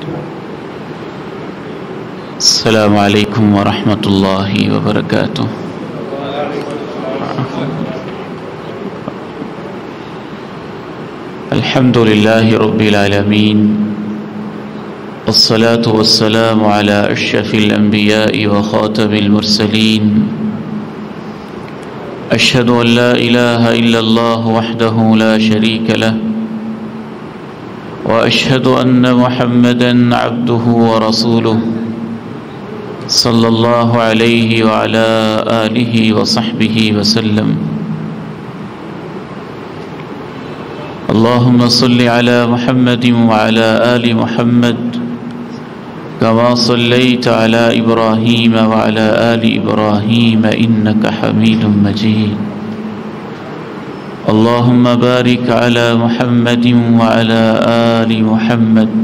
السلام علیکم ورحمۃ اللہ وبرکاتہ۔ الحمد للہ رب العالمین، والصلاة والسلام على اشرف الانبیاء وخاتم المرسلین، اشہد ان لا الہ الا اللہ وحدہ لا شریک لہ، واشہد ان محمدا عبدہ ورسولہ صلی اللہ علیہ وعلى آلہ وصحبہ وسلم۔ اللہم صل علی محمد وعلى آل محمد كما صلیت علی ابراہیم وعلى آل ابراہیم انک حمید مجید۔ اللہم بارک علی محمد وعلى آل محمد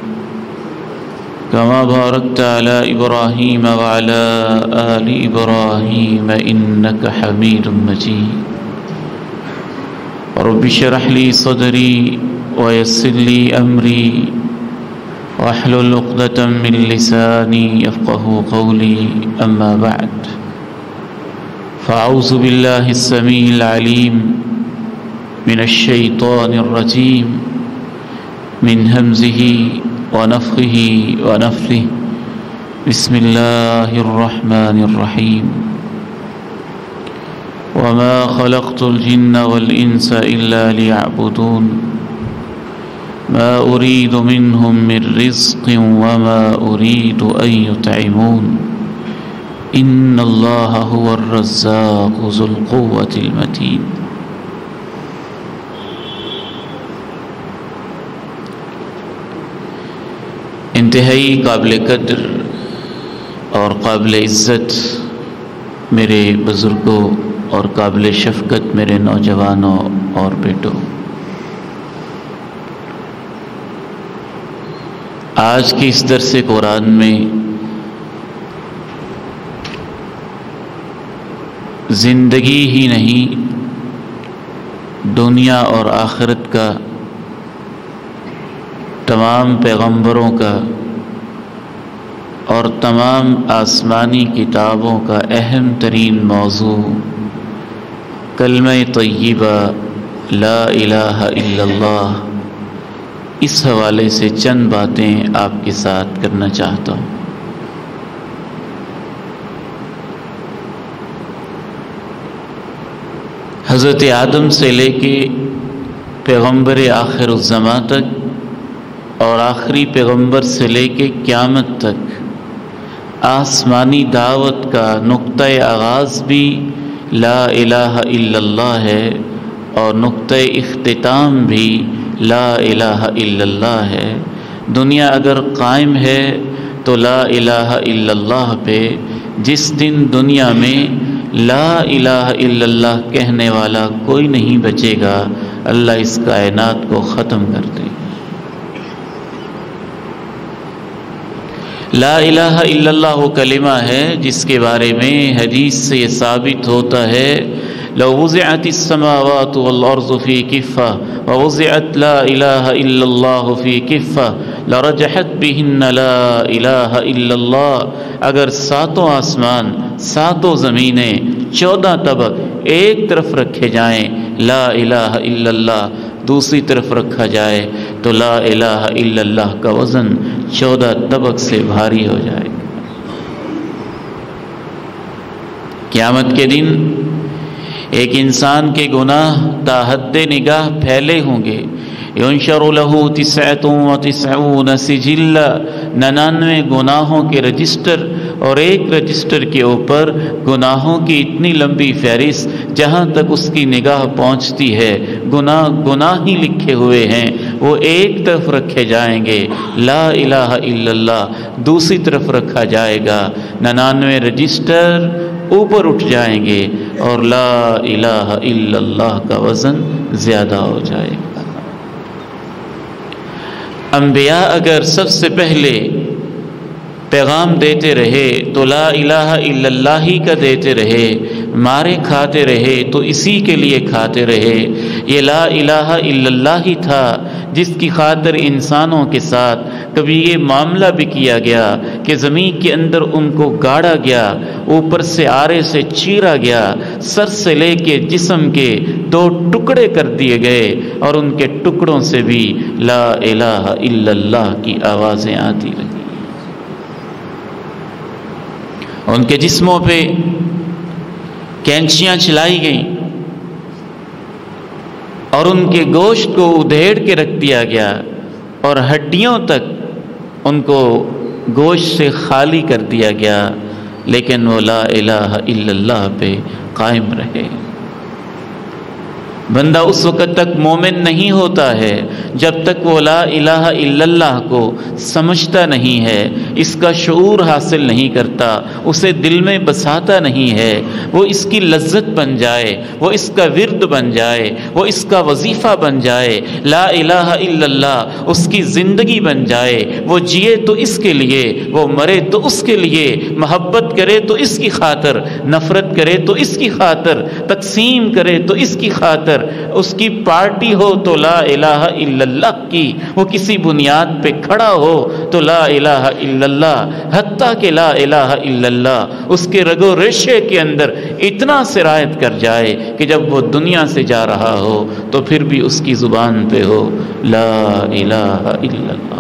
كما باركت على إبراهيم وعلى آل إبراهيم إنك حميد مجيد۔ رب اشرح لي صدري ويسر لي أمري واحلل عقدة من لساني يفقهوا قولي، أما بعد، فأعوذ بالله السميع العليم من الشيطان الرجيم، من همزه ونفخه ونفثه، بسم اللہ الرحمن الرحیم۔ وما خلقت الجن والانس الا ليعبدون، ما اريد منهم من رزق وما اريد ان يطعمون، ان اللہ هو الرزاق ذو القوة المتین۔ انتہائی قابل قدر اور قابل عزت میرے بزرگوں اور قابل شفقت میرے نوجوانوں اور بیٹوں، آج کی اس درس قرآن میں زندگی ہی نہیں، دنیا اور آخرت کا، تمام پیغمبروں کا اور تمام آسمانی کتابوں کا اہم ترین موضوع کلمہ طیبہ لا الہ الا اللہ، اس حوالے سے چند باتیں آپ کے ساتھ کرنا چاہتا ہوں۔ حضرت آدم سے لے کے پیغمبر آخر الزماں تک اور آخری پیغمبر سے لے کے قیامت تک آسمانی دعوت کا نقطہ آغاز بھی لا الہ الا اللہ ہے اور نقطہ اختتام بھی لا الہ الا اللہ ہے۔ دنیا اگر قائم ہے تو لا الہ الا اللہ پہ، جس دن دنیا میں لا الہ الا اللہ کہنے والا کوئی نہیں بچے گا، اللہ اس کائنات کو ختم کر دے۔ لا الہ الا اللہ وہ کلمہ ہے جس کے بارے میں حدیث سے یہ ثابت ہوتا ہے، لو وضعت السماوات والارض فی کفہ ووضعت لا الہ الا اللہ فی کفہ لرجحت بہن لا الہ الا اللہ۔ اگر ساتوں آسمان، ساتوں زمینیں، 14 طبق ایک طرف رکھے جائیں، لا الہ الا اللہ دوسری طرف رکھا جائے تو لا الہ الا اللہ کا وزن 14 طبق سے بھاری ہو جائے گا۔ قیامت کے دن ایک انسان کے گناہ تا حد نگاہ پھیلے ہوں گے، ينشر له 99 سجلا، 99 گناہوں کے رجسٹر، اور ایک رجسٹر کے اوپر گناہوں کی اتنی لمبی فہرست جہاں تک اس کی نگاہ پہنچتی ہے گناہ ہی لکھے ہوئے ہیں، وہ ایک طرف رکھے جائیں گے، لا الہ الا اللہ دوسری طرف رکھا جائے گا، 99 رجسٹر اوپر اٹھ جائیں گے اور لا الہ الا اللہ کا وزن زیادہ ہو جائے گا۔ انبیاء اگر سب سے پہلے پیغام دیتے رہے تو لا الہ الا اللہ ہی کا دیتے رہے، مارے کھاتے رہے تو اسی کے لیے کھاتے رہے۔ یہ لا الہ الا اللہ ہی تھا جس کی خاطر انسانوں کے ساتھ کبھی یہ معاملہ بھی کیا گیا کہ زمین کے اندر ان کو گاڑا گیا، اوپر سے آرے سے چیرا گیا، سر سے لے کے جسم کے 2 ٹکڑے کر دیے گئے، اور ان کے ٹکڑوں سے بھی لا الہ الا اللہ کی آوازیں آتی رہی۔ ان کے جسموں پہ کینچیاں چلائی گئیں اور ان کے گوشت کو ادھیڑ کے رکھ دیا گیا، اور ہڈیوں تک ان کو گوشت سے خالی کر دیا گیا، لیکن وہ لا الہ الا اللہ پہ قائم رہے۔ بندہ اس وقت تک مومن نہیں ہوتا ہے جب تک وہ لا الہ الا اللہ کو سمجھتا نہیں ہے، اس کا شعور حاصل نہیں کرتا، اسے دل میں بساتا نہیں ہے، وہ اس کی لذت بن جائے، وہ اس کا ورد بن جائے، وہ اس کا وظیفہ بن جائے، لا الہ الا اللہ اس کی زندگی بن جائے، وہ جیے تو اس کے لیے، وہ مرے تو اس کے لیے، محبت کرے تو اس کی خاطر، نفرت کرے تو اس کی خاطر، تقسیم کرے تو اس کی خاطر، اس کی پارٹی ہو تو لا الہ الا اللہ کی، وہ کسی بنیاد پہ کھڑا ہو تو لا الہ الا اللہ، حتیٰ کہ لا الہ الا اللہ اس کے رگ و ریشے کے اندر اتنا سرایت کر جائے کہ جب وہ دنیا سے جا رہا ہو تو پھر بھی اس کی زبان پہ ہو لا الہ الا اللہ۔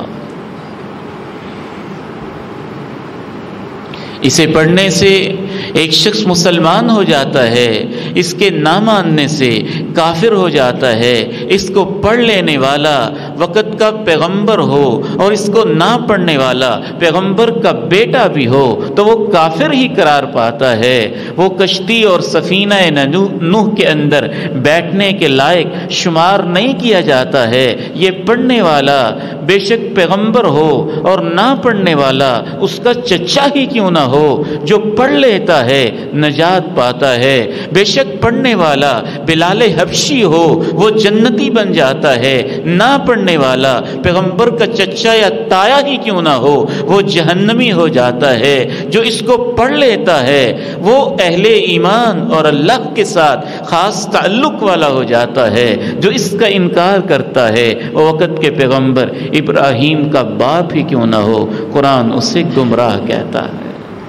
اسے پڑھنے سے ایک شخص مسلمان ہو جاتا ہے، اس کے نہ ماننے سے کافر ہو جاتا ہے۔ اس کو پڑھ لینے والا وقت کا پیغمبر ہو اور اس کو نہ پڑھنے والا پیغمبر کا بیٹا بھی ہو تو وہ کافر ہی قرار پاتا ہے، وہ کشتی اور سفینہ نوح کے اندر بیٹھنے کے لائق شمار نہیں کیا جاتا ہے۔ یہ پڑھنے والا بے شک پیغمبر ہو اور نہ پڑھنے والا اس کا چچا ہی کیوں نہ ہو، جو پڑھ لیتا ہے نجات پاتا ہے۔ بے شک پڑھنے والا بلال حبشی ہو وہ جنتی بن جاتا ہے، نہ پڑھنے والا پیغمبر کا چچا یا تایا ہی کیوں نہ ہو وہ جہنمی ہو جاتا ہے۔ جو اس کو پڑھ لیتا ہے وہ اہل ایمان اور اللہ کے ساتھ خاص تعلق والا ہو جاتا ہے۔ جو اس کا انکار کرتا ہے وہ وقت کے پیغمبر ابراہیم کا باپ ہی کیوں نہ ہو، قرآن اسے گمراہ کہتا ہے۔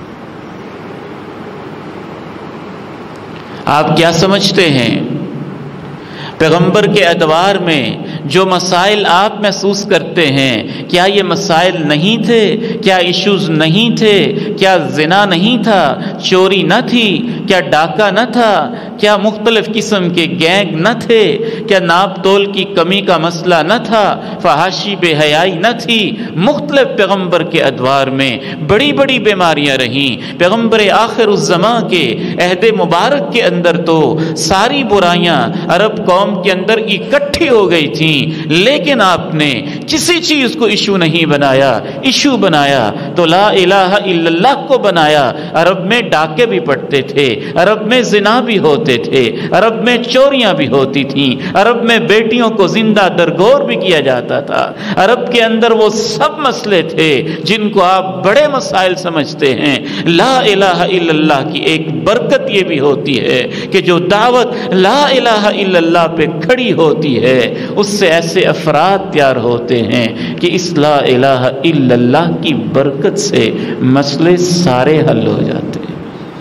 آپ کیا سمجھتے ہیں پیغمبر کے ادوار میں جو مسائل آپ محسوس کرتے ہیں، کیا یہ مسائل نہیں تھے؟ کیا ایشوز نہیں تھے؟ کیا زنا نہیں تھا؟ چوری نہ تھی؟ کیا ڈاکہ نہ تھا؟ کیا مختلف قسم کے گینگ نہ تھے؟ کیا ناپ تول کی کمی کا مسئلہ نہ تھا؟ فحاشی بے حیائی نہ تھی؟ مختلف پیغمبر کے ادوار میں بڑی بڑی بیماریاں رہیں۔ پیغمبر آخر الزماں کے عہد مبارک کے اندر تو ساری برائیاں عرب قوم کے اندر اکٹھی ہو گئی تھیں، لیکن آپ نے کسی چیز کو ایشو نہیں بنایا۔ ایشو بنایا تو لا الہ الا اللہ کو بنایا۔ عرب میں ڈاکے بھی پڑتے تھے، عرب میں زنا بھی ہوتے تھے، عرب میں چوریاں بھی ہوتی تھیں، عرب میں بیٹیوں کو زندہ درگور بھی کیا جاتا تھا۔ عرب کے اندر وہ سب مسئلے تھے جن کو آپ بڑے مسائل سمجھتے ہیں۔ لا الہ الا اللہ کی ایک برکت یہ بھی ہوتی ہے کہ جو دعوت لا الہ الا اللہ پہ کھڑی ہوتی ہے اس سے ایسے افراد تیار ہوتے ہیں کہ اس لا الہ الا اللہ کی برکت سے مسئلے سارے حل ہو جاتے ہیں۔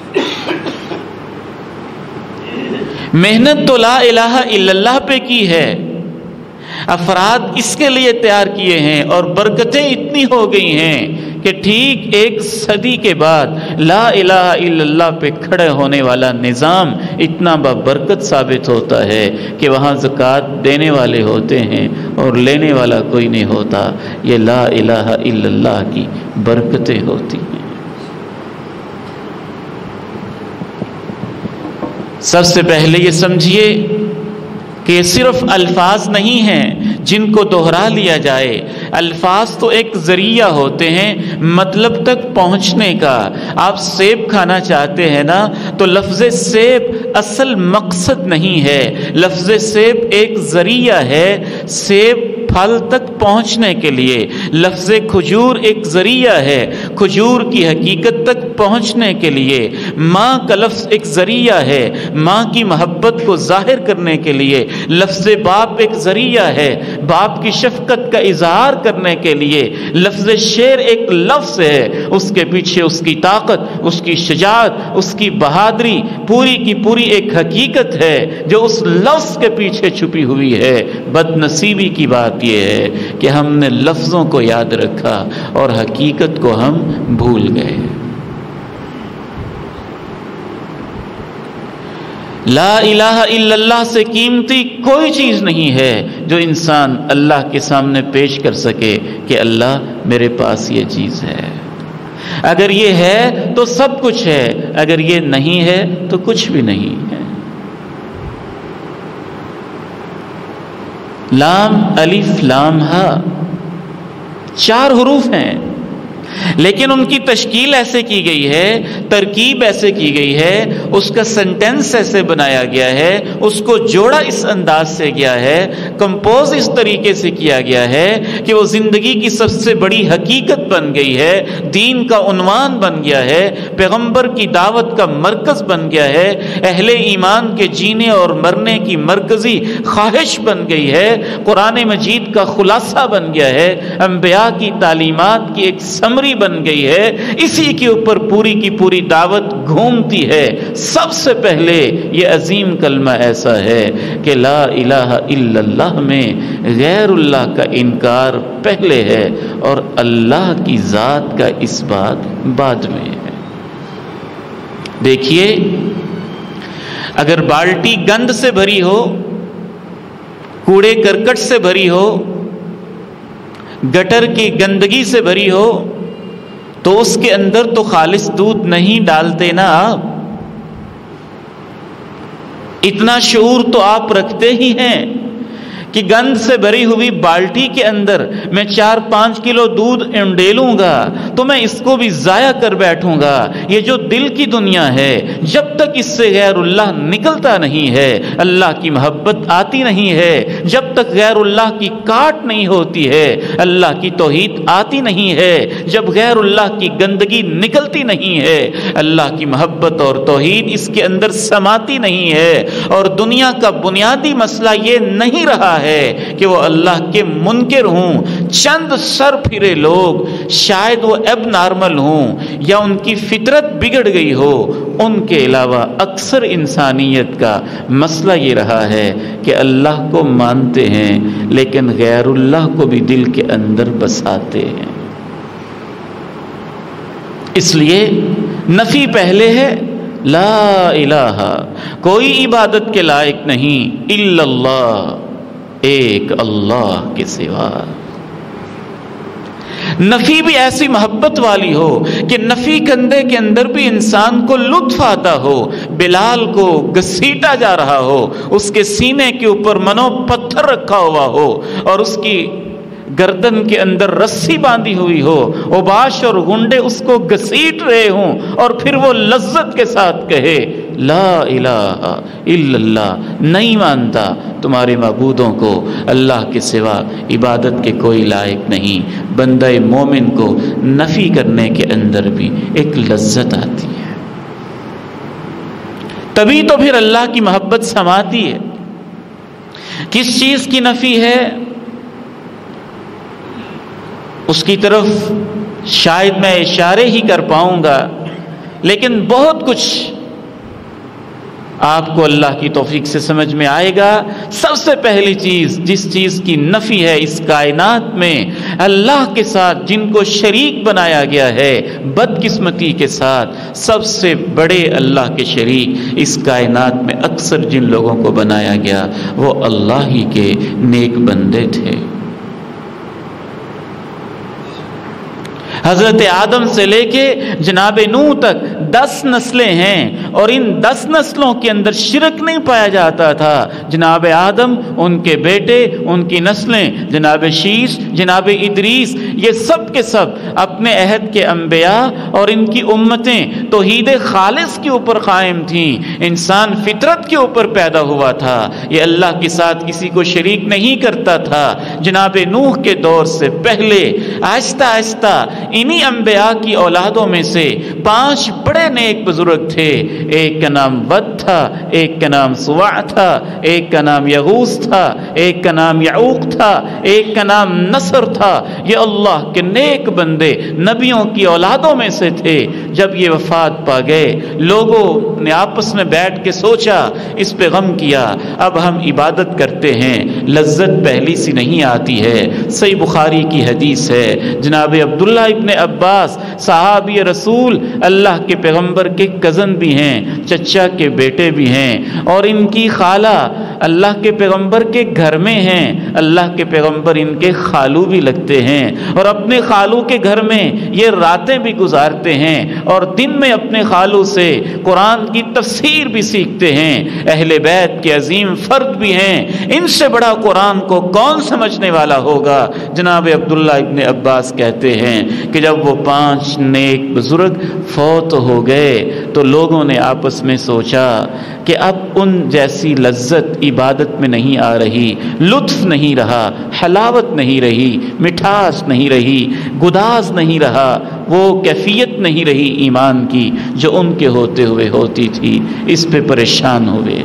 محنت تو لا الہ الا اللہ پہ کی ہے، افراد اس کے لیے تیار کیے ہیں، اور برکتیں اتنی ہو گئی ہیں کہ ٹھیک 1 صدی کے بعد لا الہ الا اللہ پہ کھڑے ہونے والا نظام اتنا بابرکت ثابت ہوتا ہے کہ وہاں زکوٰۃ دینے والے ہوتے ہیں اور لینے والا کوئی نہیں ہوتا۔ یہ لا الہ الا اللہ کی برکتیں ہوتی ہیں۔ سب سے پہلے یہ سمجھیے کہ یہ صرف الفاظ نہیں ہیں جن کو دہرا لیا جائے، الفاظ تو ایک ذریعہ ہوتے ہیں مطلب تک پہنچنے کا۔ آپ سیب کھانا چاہتے ہیں نا تو لفظ سیب اصل مقصد نہیں ہے، لفظ سیب ایک ذریعہ ہے سیب پھل تک پہنچنے کے لیے۔ لفظ کھجور ایک ذریعہ ہے کھجور کی حقیقت تک تک پہنچنے کے لیے ماں کا لفظ ایک ذریعہ ہے، ماں کی محبت کو ظاہر کرنے کے لیے لفظ باپ ایک ذریعہ ہے، باپ کی شفقت کا اظہار کرنے کے لیے لفظ شیر ایک لفظ ہے، اس کے پیچھے اس کی طاقت، اس کی شجاعت، اس کی بہادری پوری کی پوری ایک حقیقت ہے جو اس لفظ کے پیچھے چھپی ہوئی ہے۔ بد نصیبی کی بات یہ ہے کہ ہم نے لفظوں کو یاد رکھا اور حقیقت کو ہم بھول گئے۔ لا الہ الا اللہ سے قیمتی کوئی چیز نہیں ہے جو انسان اللہ کے سامنے پیش کر سکے کہ اللہ میرے پاس یہ چیز ہے۔ اگر یہ ہے تو سب کچھ ہے، اگر یہ نہیں ہے تو کچھ بھی نہیں ہے۔ لام الف لام ہا 4 حروف ہیں، لیکن ان کی تشکیل ایسے کی گئی ہے، ترکیب ایسے کی گئی ہے، اس کا سنٹینس ایسے بنایا گیا ہے، اس کو جوڑا اس انداز سے گیا ہے، کمپوز اس طریقے سے کیا گیا ہے کہ وہ زندگی کی سب سے بڑی حقیقت بن گئی ہے، دین کا عنوان بن گیا ہے، پیغمبر کی دعوت کا مرکز بن گیا ہے، اہل ایمان کے جینے اور مرنے کی مرکزی خواہش بن گئی ہے، قرآن مجید کا خلاصہ بن گیا ہے، انبیاء کی تعلیمات کی ایک سمری بن گئی ہے، اسی کے اوپر پوری کی پوری دعوت گھومتی ہے۔ سب سے پہلے یہ عظیم کلمہ ایسا ہے کہ لا الہ الا اللہ میں غیر اللہ کا انکار پہلے ہے اور اللہ کی ذات کا اس بات بعد میں ہے۔ دیکھیے، اگر بالٹی گند سے بھری ہو، کوڑے کرکٹ سے بھری ہو، گٹر کی گندگی سے بھری ہو، تو اس کے اندر تو خالص دودھ نہیں ڈالتے نا آپ۔ اتنا شعور تو آپ رکھتے ہی ہیں کہ گند سے بھری ہوئی بالٹی کے اندر میں 4-5 کلو دودھ انڈیلوں گا تو میں اس کو بھی ضائع کر بیٹھوں گا۔ یہ جو دل کی دنیا ہے، جب تک اس سے غیر اللہ نکلتا نہیں ہے، اللہ کی محبت آتی نہیں ہے، جب تک غیر اللہ کی کاٹ نہیں ہوتی ہے، اللہ کی توحید آتی نہیں ہے، جب غیر اللہ کی گندگی نکلتی نہیں ہے، اللہ کی محبت اور توحید اس کے اندر سماتی نہیں ہے، اور دنیا کا بنیادی مسئلہ یہ نہیں رہا ہے کہ وہ اللہ کے منکر ہوں۔ چند سر پھرے لوگ شاید وہ اب نارمل ہوں یا ان کی فطرت بگڑ گئی ہو، ان کے علاوہ اکثر انسانیت کا مسئلہ یہ رہا ہے کہ اللہ کو مانتے ہیں لیکن غیر اللہ کو بھی دل کے اندر بساتے ہیں۔ اس لیے نفی پہلے ہے، لا الہ، کوئی عبادت کے لائق نہیں الا اللہ، ایک اللہ کے سوا۔ نفی بھی ایسی محبت والی ہو کہ نفی کندھے کے اندر بھی انسان کو لطف آتا ہو، بلال کو گھسیٹا جا رہا ہو، اس کے سینے کے اوپر منو پتھر رکھا ہوا ہو اور اس کی گردن کے اندر رسی باندھی ہوئی ہو، اوباش اور گنڈے اس کو گھسیٹ رہے ہوں، اور پھر وہ لذت کے ساتھ کہے لا الہ الا اللہ، نہیں مانتا تمہارے معبودوں کو، اللہ کے سوا عبادت کے کوئی لائق نہیں۔ بندہ مومن کو نفی کرنے کے اندر بھی ایک لذت آتی ہے، تبھی تو پھر اللہ کی محبت سماتی ہے۔ کس چیز کی نفی ہے اس کی طرف شاید میں اشارے ہی کر پاؤں گا، لیکن بہت کچھ آپ کو اللہ کی توفیق سے سمجھ میں آئے گا۔ سب سے پہلی چیز جس چیز کی نفی ہے اس کائنات میں، اللہ کے ساتھ جن کو شریک بنایا گیا ہے بدقسمتی کے ساتھ، سب سے بڑے اللہ کے شریک اس کائنات میں اکثر جن لوگوں کو بنایا گیا وہ اللہ ہی کے نیک بندے تھے۔ حضرت آدم سے لے کے جناب نوح تک 10 نسلیں ہیں اور ان 10 نسلوں کے اندر شرک نہیں پایا جاتا تھا۔ جناب آدم، ان کے بیٹے، ان کی نسلیں، جناب شیش، جناب ادریس، یہ سب کے سب اپنے عہد کے انبیاء اور ان کی امتیں توحید خالص کے اوپر قائم تھیں۔ انسان فطرت کے اوپر پیدا ہوا تھا، یہ اللہ کے ساتھ کسی کو شریک نہیں کرتا تھا۔ جناب نوح کے دور سے پہلے آہستہ آہستہ انہی انبیاء کی اولادوں میں سے 5 بڑے نیک بزرگ تھے۔ ایک کا نام ود تھا، ایک کا نام سواع تھا، ایک کا نام یغوث تھا، ایک کا نام یعوق تھا، ایک کا نام نصر تھا۔ یہ اللہ کے نیک بندے نبیوں کی اولادوں میں سے تھے۔ جب یہ وفات پا گئے، لوگوں نے آپس میں بیٹھ کے سوچا، اس پہ غم کیا، اب ہم عبادت کرتے ہیں، لذت پہلی سی نہیں آتی ہے۔ صحیح بخاری کی حدیث ہے، جناب عبداللہ ابن عباس صحابی رسول، اللہ کے پیغمبر کے کزن بھی ہیں، چچا کے بیٹے بھی ہیں، اور ان کی خالہ اللہ کے پیغمبر کے گھر میں ہیں۔ اللہ کے پیغمبر ان کے خالو بھی لگتے ہیں، اور اپنے خالو کے گھر میں یہ راتیں بھی گزارتے ہیں، اور دن میں اپنے خالو سے قرآن کی تفسیر بھی سیکھتے ہیں۔ اہل بیت کے عظیم فرد بھی ہیں، ان سے بڑا قرآن کو کون سمجھنے والا ہوگا؟ جناب عبداللہ ابن عباس کہتے ہیں کہ جب وہ 5 نیک بزرگ فوت ہو گئے تو لوگوں نے آپس میں سوچا کہ اب ان جیسی لذت عبادت میں نہیں آ رہی، لطف نہیں رہا، حلاوت نہیں رہی، مٹھاس نہیں رہی، گداز نہیں رہا، وہ کیفیت نہیں رہی ایمان کی جو ان کے ہوتے ہوئے ہوتی تھی۔ اس پہ پریشان ہوئے۔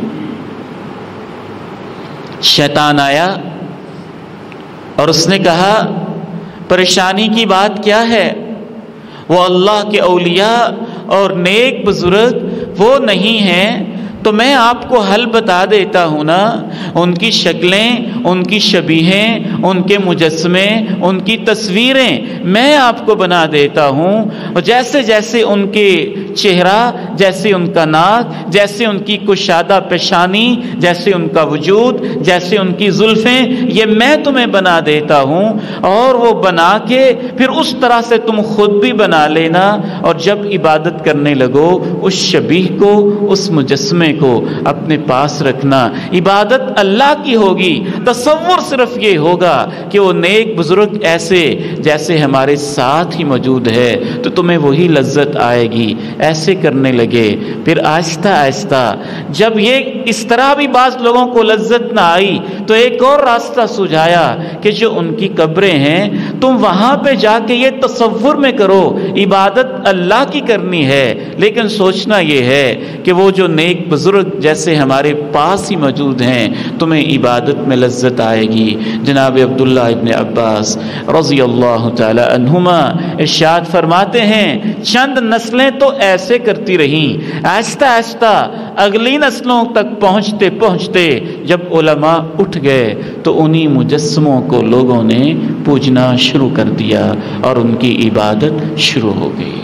شیطان آیا اور اس نے کہا، پریشانی کی بات کیا ہے؟ وہ اللہ کے اولیاء اور نیک بزرگ وہ نہیں ہیں تو میں آپ کو حل بتا دیتا ہوں نا۔ ان کی شکلیں، ان کی شبیہیں، ان کے مجسمے، ان کی تصویریں میں آپ کو بنا دیتا ہوں، اور جیسے جیسے ان کے چہرہ، جیسے ان کا ناک، جیسے ان کی کشادہ پیشانی، جیسے ان کا وجود، جیسے ان کی زلفیں، یہ میں تمہیں بنا دیتا ہوں، اور وہ بنا کے پھر اس طرح سے تم خود بھی بنا لینا، اور جب عبادت کرنے لگو اس شبیہ کو، اس مجسمے کو اپنے پاس رکھنا۔ عبادت اللہ کی ہوگی، تصور صرف یہ ہوگا کہ وہ نیک بزرگ ایسے جیسے ہمارے ساتھ ہی موجود ہے تو تمہیں وہی لذت آئے گی۔ ایسے کرنے لگے۔ پھر آہستہ آہستہ جب یہ اس طرح بھی بعض لوگوں کو لذت نہ آئی تو ایک اور راستہ سجھایا کہ جو ان کی قبریں ہیں تم وہاں پہ جا کے یہ تصور میں کرو عبادت اللہ کی کرنی ہے، لیکن سوچنا یہ ہے کہ وہ جو نیک بزرگ جیسے ہمارے پاس ہی موجود ہیں تمہیں عبادت میں لذت آئے گی۔ جناب عبداللہ ابن عباس رضی اللہ تعالی عنہما ارشاد فرماتے ہیں چند نسلیں تو ایسے کرتی رہیں، آہستہ آہستہ اگلی نسلوں تک پہنچتے پہنچتے جب علماء اٹھ گئے تو انہی مجسموں کو لوگوں نے پوجنا شروع کر دیا اور ان کی عبادت شروع ہو گئی۔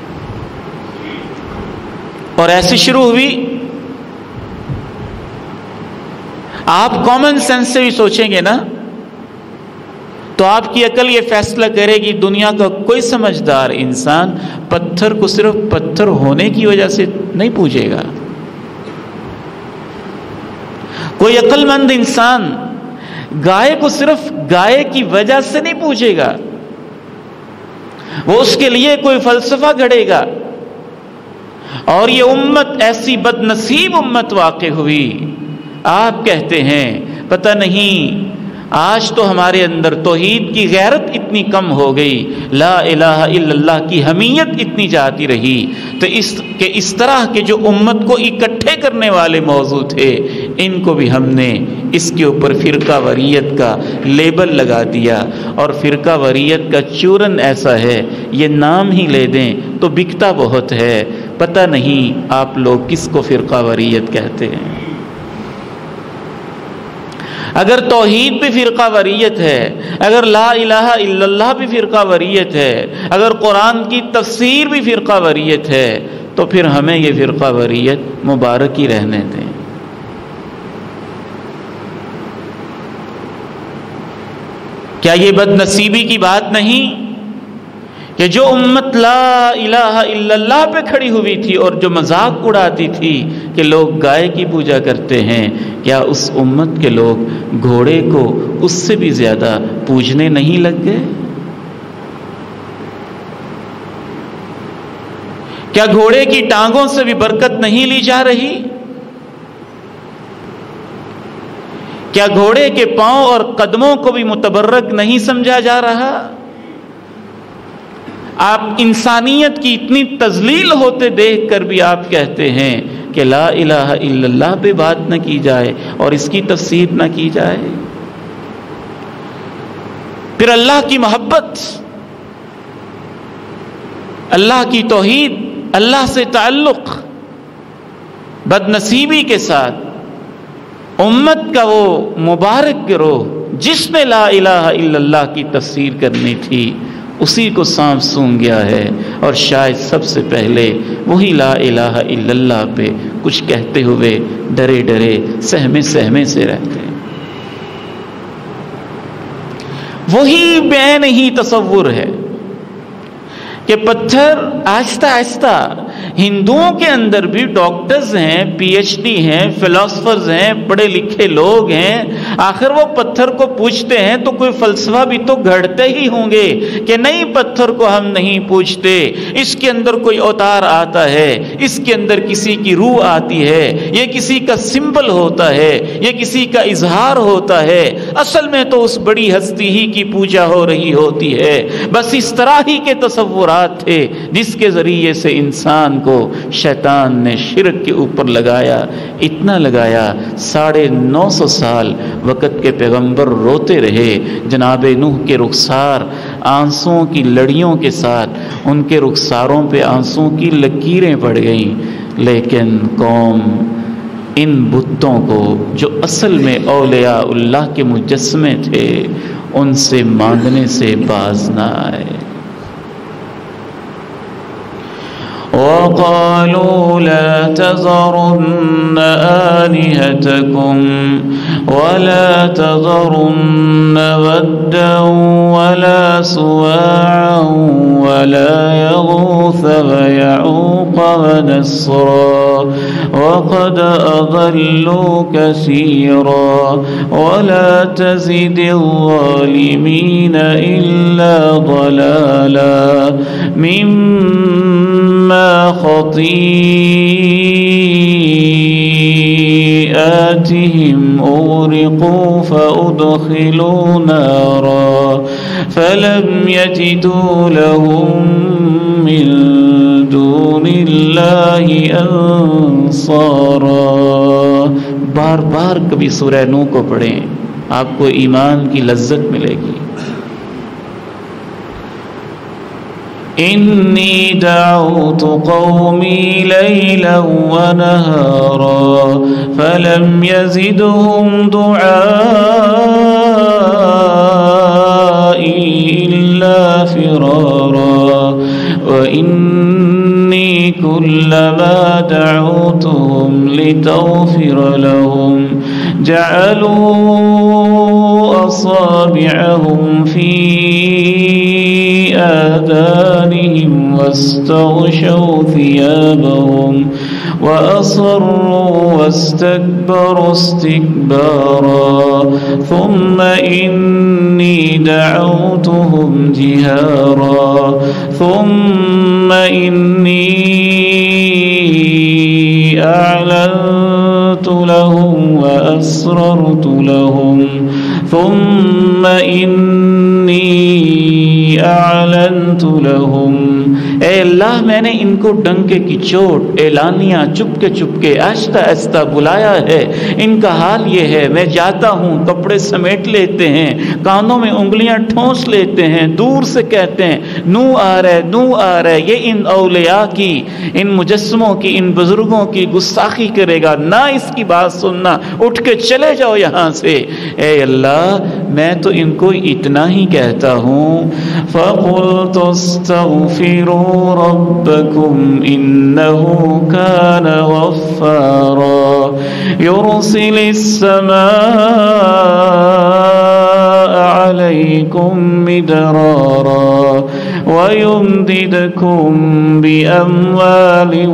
اور ایسی شروع ہوئی، آپ کامن سینس سے بھی سوچیں گے نا تو آپ کی عقل یہ فیصلہ کرے گی دنیا کا کوئی سمجھدار انسان پتھر کو صرف پتھر ہونے کی وجہ سے نہیں پوجے گا۔ کوئی عقل مند انسان گائے کو صرف گائے کی وجہ سے نہیں پوجے گا، وہ اس کے لیے کوئی فلسفہ گھڑے گا۔ اور یہ امت ایسی بد نصیب امت واقع ہوئی، آپ کہتے ہیں پتہ نہیں آج تو ہمارے اندر توحید کی غیرت اتنی کم ہو گئی، لا الہ الا اللہ کی حمیت اتنی جاتی رہی تو اس طرح کے جو امت کو اکٹھے کرنے والے موضوع تھے ان کو بھی ہم نے اس کے اوپر فرقہ وریت کا لیبل لگا دیا، اور فرقہ وریت کا چورن ایسا ہے یہ نام ہی لے دیں تو بکتا بہت ہے، پتہ نہیں آپ لوگ کس کو فرقہ وریت کہتے ہیں۔ اگر توحید بھی فرقہ وریت ہے، اگر لا الہ الا اللہ بھی فرقہ وریت ہے، اگر قرآن کی تفسیر بھی فرقہ وریت ہے تو پھر ہمیں یہ فرقہ وریت مبارک ہی رہنے دیں۔ کیا یہ بد نصیبی کی بات نہیں؟ کہ جو امت لا الہ الا اللہ پہ کھڑی ہوئی تھی اور جو مذاق اڑاتی تھی کہ لوگ گائے کی پوجا کرتے ہیں، کیا اس امت کے لوگ گھوڑے کو اس سے بھی زیادہ پوجنے نہیں لگ گئے؟ کیا گھوڑے کی ٹانگوں سے بھی برکت نہیں لی جا رہی؟ کیا گھوڑے کے پاؤں اور قدموں کو بھی متبرک نہیں سمجھا جا رہا؟ آپ انسانیت کی اتنی تذلیل ہوتے دیکھ کر بھی آپ کہتے ہیں کہ لا الہ الا اللہ پہ بات نہ کی جائے اور اس کی تفسیر نہ کی جائے۔ پھر اللہ کی محبت، اللہ کی توحید، اللہ سے تعلق، بد نصیبی کے ساتھ امت کا وہ مبارک گروہ جس نے لا الہ الا اللہ کی تفسیر کرنی تھی اسی کو سانپ سونگھ گیا ہے، اور شاید سب سے پہلے وہی لا الہ الا اللہ پہ کچھ کہتے ہوئے ڈرے ڈرے سہمے سے رہتے ہیں۔ وہی بین ہی تصور ہے کہ پتھر آہستہ آہستہ ہندوؤں کے اندر بھی ڈاکٹرز ہیں، پی ایچ ڈی ہیں، فلاسفرز ہیں، پڑھے لکھے لوگ ہیں، آخر وہ پتھر کو پوجتے ہیں تو کوئی فلسفہ بھی تو گھڑتے ہی ہوں گے کہ نہیں، پتھر کو ہم نہیں پوجتے، اس کے اندر کوئی اوتار آتا ہے، اس کے اندر کسی کی روح آتی ہے، یہ کسی کا سمبل ہوتا ہے، یہ کسی کا اظہار ہوتا ہے، اصل میں تو اس بڑی ہستی ہی کی پوجا ہو رہی ہوتی ہے۔ بس اس طرح ہی کے تصورات تھے جس کے ذریعے سے انسان کو شیطان نے شرک کے اوپر لگایا، اتنا لگایا 950 سال وقت کے پیغمبر روتے رہے، جناب نوح کے رخسار آنسوؤں کی لڑیوں کے ساتھ ان کے رخساروں پہ آنسوؤں کی لکیریں پڑ گئیں، لیکن قوم ان بتوں کو جو اصل میں اولیاء اللہ کے مجسمے تھے ان سے مانگنے سے باز نہ آئے۔ وَقَالُوا لَا تَذَرُنَّ آلِهَتَكُمْ وَلَا تَذَرُنَّ وَدًّا وَلَا سُوَاعًا وَلَا يَغُوثَ وَيَعُوقَ وَنَسْرًا وَقَدْ أَضَلُّوا كَثِيرًا وَلَا تَزِدِ الظَّالِمِينَ إِلَّا ضَلَالًا مما خطيئاتهم أغرقوا فأدخلوا نارا فلم يجدوا لهم من دون الله أنصارا۔ بار بار کبھی سورہ نوح کو پڑھیں، آپ کو ایمان کی لذت ملے گی۔ إني دعوت قومي ليلا ونهارا فلم يزدهم دعائي إلا فرارا وإني كلما دعوتهم لتغفر لهم جعلوا أصابعهم في آذانهم واستغشوا ثيابهم وأصروا واستكبروا استكبارا ثم إني دعوتهم جهارا ثم إني أعلنت لهم وأسررت لهم ثم إني أعلنت لهم۔ اے اللہ میں نے ان کو ڈنکے کی چوٹ اعلانیہ چپکے چپکے آہستہ آہستہ بلایا ہے، ان کا حال یہ ہے، میں جاتا ہوں کپڑے سمیٹ لیتے ہیں، کانوں میں انگلیاں ٹھونس لیتے ہیں، دور سے کہتے ہیں نو آ رہے نو آ رہے، یہ ان اولیاء کی، ان مجسموں کی، ان بزرگوں کی گستاخی کرے گا، نہ اس کی بات سننا، اٹھ کے چلے جاؤ یہاں سے۔ اے اللہ میں تو ان کو اتنا ہی کہتا ہوں فَقُلْتُ اسْتَغْفِرُوا رَبَّكُمْ إِنَّهُ كَانَ غَفَّارًا يُرْسِلِ السَّمَاءَ عليكم مدرارا ويمددكم بأموال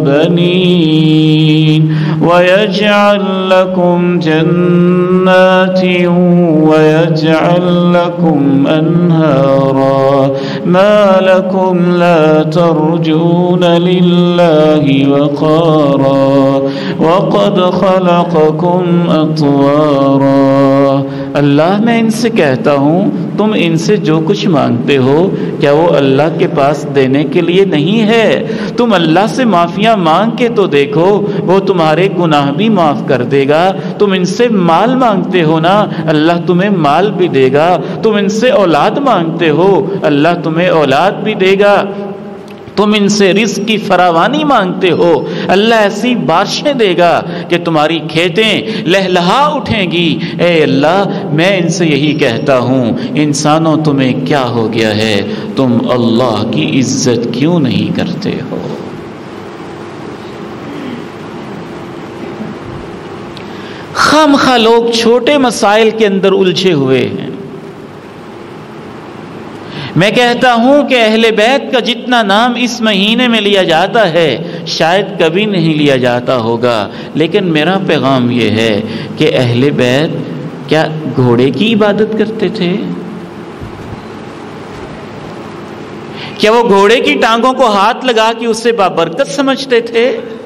وبنين ويجعل لكم جنات ويجعل لكم أنهارا ما لكم لا ترجون لله وقارا وقد خلقكم أطوارا۔ اللہ میں ان سے کہتا ہوں تم ان سے جو کچھ مانگتے ہو کیا وہ اللہ کے پاس دینے کے لیے نہیں ہے؟ تم اللہ سے معافیاں مانگ کے تو دیکھو، وہ تمہارے گناہ بھی معاف کر دے گا۔ تم ان سے مال مانگتے ہو نا، اللہ تمہیں مال بھی دے گا۔ تم ان سے اولاد مانگتے ہو، اللہ تمہیں اولاد بھی دے گا۔ تم ان سے رزق کی فراوانی مانگتے ہو، اللہ ایسی بارشیں دے گا کہ تمہاری کھیتیں لہلہا اٹھیں گی۔ اے اللہ میں ان سے یہی کہتا ہوں انسانوں تمہیں کیا ہو گیا ہے، تم اللہ کی عزت کیوں نہیں کرتے ہو؟ خامخواہ لوگ چھوٹے مسائل کے اندر الجھے ہوئے ہیں۔ میں کہتا ہوں کہ اہل بیت کا جتنا نام اس مہینے میں لیا جاتا ہے شاید کبھی نہیں لیا جاتا ہوگا، لیکن میرا پیغام یہ ہے کہ اہل بیت کیا گھوڑے کی عبادت کرتے تھے؟ کیا وہ گھوڑے کی ٹانگوں کو ہاتھ لگا کے اسے بابرکت سمجھتے تھے؟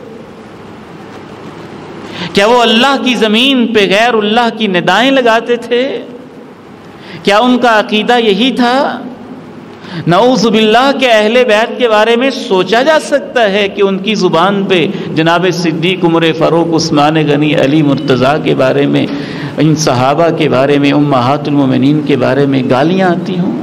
کیا وہ اللہ کی زمین پہ غیر اللہ کی ندائیں لگاتے تھے؟ کیا ان کا عقیدہ یہی تھا؟ نعوذ باللہ کہ اہل بیت کے بارے میں سوچا جا سکتا ہے کہ ان کی زبان پہ جناب صدیق، عمر فاروق، عثمان غنی، علی مرتضیٰ کے بارے میں، ان صحابہ کے بارے میں، امہات المومنین کے بارے میں گالیاں آتی ہوں؟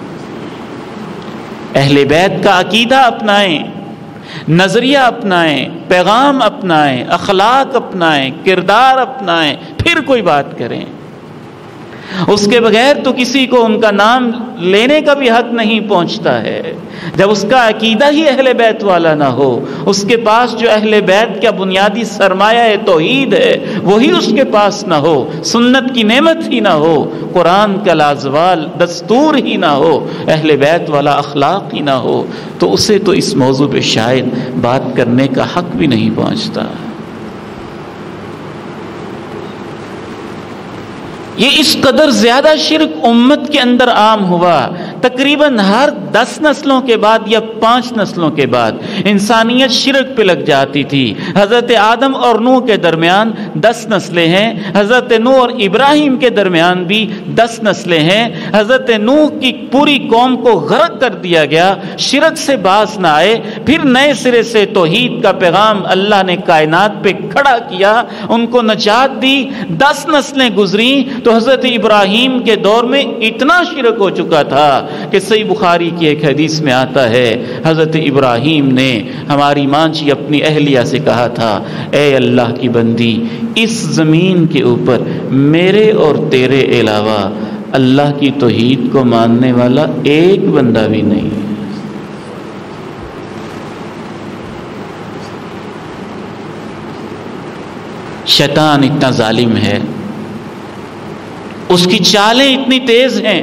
اہل بیت کا عقیدہ اپنائیں، نظریہ اپنائیں، پیغام اپنائیں، اخلاق اپنائیں، کردار اپنائیں، پھر کوئی بات کریں۔ اس کے بغیر تو کسی کو ان کا نام لینے کا بھی حق نہیں پہنچتا ہے۔ جب اس کا عقیدہ ہی اہل بیت والا نہ ہو، اس کے پاس جو اہل بیت کا بنیادی سرمایہ توحید ہے وہی اس کے پاس نہ ہو، سنت کی نعمت ہی نہ ہو، قرآن کا لازوال دستور ہی نہ ہو، اہل بیت والا اخلاق ہی نہ ہو، تو اسے تو اس موضوع پہ شاید بات کرنے کا حق بھی نہیں پہنچتا۔ یہ اس قدر زیادہ شرک امت کے اندر عام ہوا، تقریباً ہر 10 نسلوں کے بعد یا 5 نسلوں کے بعد انسانیت شرک پہ لگ جاتی تھی۔ حضرت آدم اور نوح کے درمیان 10 نسلیں ہیں، حضرت نوح اور ابراہیم کے درمیان بھی 10 نسلیں ہیں۔ حضرت نوح کی پوری قوم کو غرق کر دیا گیا، شرک سے باز نہ آئے، پھر نئے سرے سے توحید کا پیغام اللہ نے کائنات پہ کھڑا کیا، ان کو نجات دی۔ 10 نسلیں گزریں تو حضرت ابراہیم کے دور میں اتنا شرک ہو چکا تھا کہ صحیح بخاری کی ایک حدیث میں آتا ہے حضرت ابراہیم نے ہماری ماں جی اپنی اہلیہ سے کہا تھا، اے اللہ کی بندی، اس زمین کے اوپر میرے اور تیرے علاوہ اللہ کی توحید کو ماننے والا ایک بندہ بھی نہیں ہے۔ شیطان اتنا ظالم ہے، اس کی چالیں اتنی تیز ہیں۔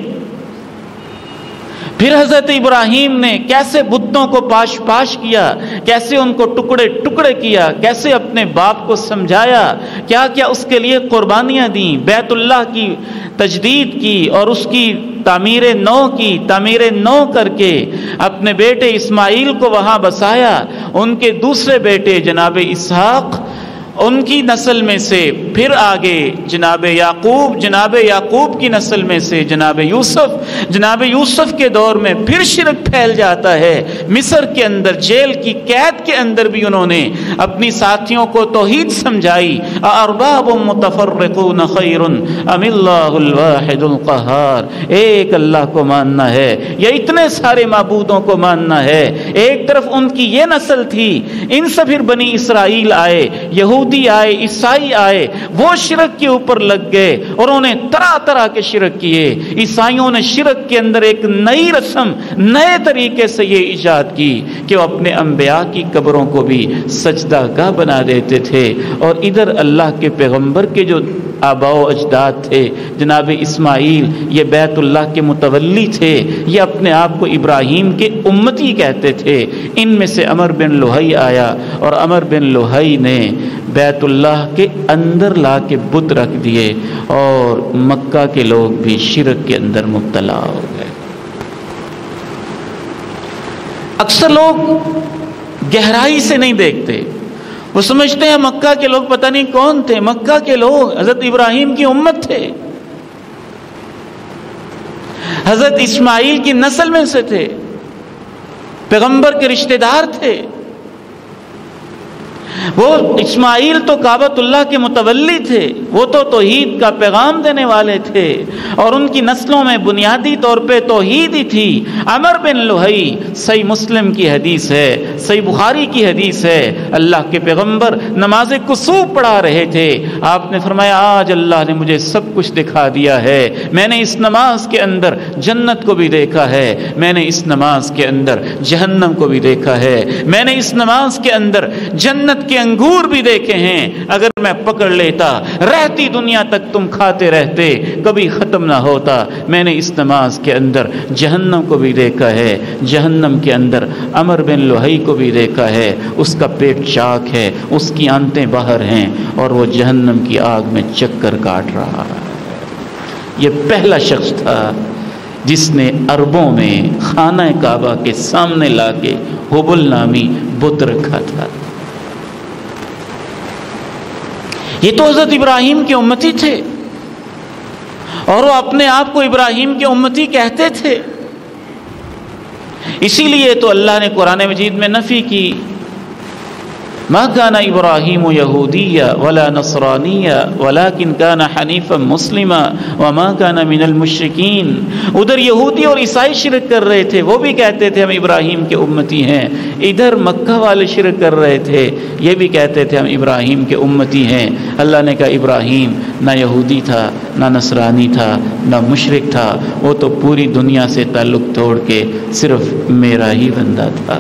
پھر حضرت ابراہیم نے کیسے بتوں کو پاش پاش کیا، کیسے ان کو ٹکڑے ٹکڑے کیا، کیسے اپنے باپ کو سمجھایا، کیا کیا اس کے لیے قربانیاں دیں، بیت اللہ کی تجدید کی اور اس کی تعمیر نو کر کے اپنے بیٹے اسماعیل کو وہاں بسایا۔ ان کے دوسرے بیٹے جناب اسحاق، ان کی نسل میں سے پھر آگے جناب یعقوب کی نسل میں سے جناب یوسف کے دور میں پھر شرک پھیل جاتا ہے۔ مصر کے اندر جیل کی قید کے اندر بھی انہوں نے اپنی ساتھیوں کو توحید سمجھائی، ارباب متفرقون خیر ام اللہ الواحد القہار، ایک اللہ کو ماننا ہے یا اتنے سارے معبودوں کو ماننا ہے؟ ایک طرف ان کی یہ نسل تھی، ان سے پھر بنی اسرائیل آئے، یہودی آئے، عیسائی آئے، وہ شرک کے اوپر لگ گئے اور انہوں نے طرح طرح کے شرک کیے۔ عیسائیوں نے شرک کے اندر ایک نئی رسم، نئے طریقے سے یہ ایجاد کی کہ وہ اپنے انبیاء کی قبروں کو بھی سجدہ گاہ بنا دیتے تھے، اور ادھر اللہ کے پیغمبر کے جو آبا و اجداد تھے، جناب اسماعیل یہ بیت اللہ کے متولی تھے، یہ اپنے آپ کو ابراہیم کے امتی کہتے تھے۔ ان میں سے عمر بن لوہی آیا اور عمر بن لوہی نے بیت اللہ کے اندر لا کے بت رکھ دیے اور مکہ کے لوگ بھی شرک کے اندر مبتلا ہو گئے۔ اکثر لوگ گہرائی سے نہیں دیکھتے، وہ سمجھتے ہیں مکہ کے لوگ پتہ نہیں کون تھے۔ مکہ کے لوگ حضرت ابراہیم کی امت تھے، حضرت اسماعیل کی نسل میں سے تھے، پیغمبر کے رشتہ دار تھے۔ وہ اسماعیل تو کعبۃ اللہ کے متولی تھے، وہ تو توحید کا پیغام دینے والے تھے اور ان کی نسلوں میں بنیادی طور پہ توحید ہی تھی۔ عمر بن لوہی، صحیح مسلم کی حدیث ہے، صحیح بخاری کی حدیث ہے، اللہ کے پیغمبر نماز کسوف پڑھا رہے تھے، آپ نے فرمایا آج اللہ نے مجھے سب کچھ دکھا دیا ہے، میں نے اس نماز کے اندر جنت کو بھی دیکھا ہے، میں نے اس نماز کے اندر جہنم کو بھی دیکھا ہے، میں نے اس نماز کے اندر جنت کے انگور بھی دیکھے ہیں، اگر میں پکڑ لیتا رہتی دنیا تک تم کھاتے رہتے، کبھی ختم نہ ہوتا۔ میں نے اس نماز کے اندر جہنم کو بھی دیکھا ہے، جہنم کے اندر عمر بن لوہی کو بھی دیکھا ہے، اس کا پیٹ چاک ہے، اس کی آنتیں باہر ہیں اور وہ جہنم کی آگ میں چکر کاٹ رہا ہے۔ یہ پہلا شخص تھا جس نے عربوں میں خانہ کعبہ کے سامنے لا کے حبل نامی بت رکھا تھا۔ یہ تو حضرت ابراہیم کے امتی تھے اور وہ اپنے آپ کو ابراہیم کے امتی کہتے تھے، اسی لیے تو اللہ نے قرآن مجید میں نفی کی، ما كان ابراہیم یہودیا ولا نصرانیا ولكن كان حنیفا مسلما وما كان من المشرکین۔ ادھر یہودی اور عیسائی شرک کر رہے تھے، وہ بھی کہتے تھے ہم ابراہیم کے امتی ہیں، ادھر مکہ والے شرک کر رہے تھے، یہ بھی کہتے تھے ہم ابراہیم کے امتی ہیں۔ اللہ نے کہا ابراہیم نہ یہودی تھا، نہ نصرانی تھا، نہ مشرک تھا، وہ تو پوری دنیا سے تعلق توڑ کے صرف میرا ہی بندہ تھا۔